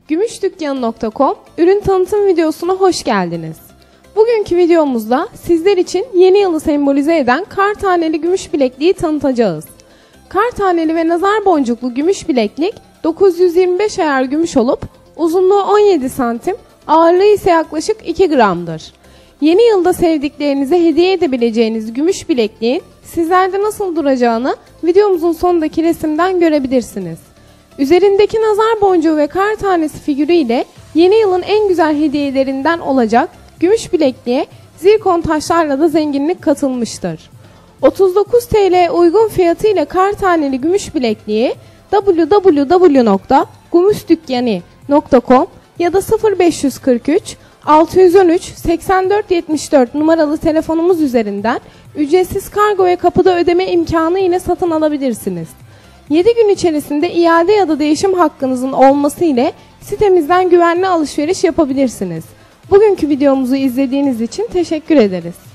Gümüşdükkanı.com ürün tanıtım videosuna hoş geldiniz. Bugünkü videomuzda sizler için yeni yılı sembolize eden kar taneli gümüş bilekliği tanıtacağız. Kar taneli ve nazar boncuklu gümüş bileklik 925 ayar gümüş olup uzunluğu 17 santim, ağırlığı ise yaklaşık 2 gramdır. Yeni yılda sevdiklerinize hediye edebileceğiniz gümüş bilekliğin sizlerde nasıl duracağını videomuzun sonundaki resimden görebilirsiniz. Üzerindeki nazar boncuğu ve kar tanesi figürü ile yeni yılın en güzel hediyelerinden olacak gümüş bilekliğe zirkon taşlarla da zenginlik katılmıştır. 39 TL uygun fiyatı ile kar taneli gümüş bilekliği www.gümüşdükkanı.com ya da 0543 613 84 74 numaralı telefonumuz üzerinden ücretsiz kargo ve kapıda ödeme imkanı ile satın alabilirsiniz. 7 gün içerisinde iade ya da değişim hakkınızın olması ile sitemizden güvenli alışveriş yapabilirsiniz. Bugünkü videomuzu izlediğiniz için teşekkür ederiz.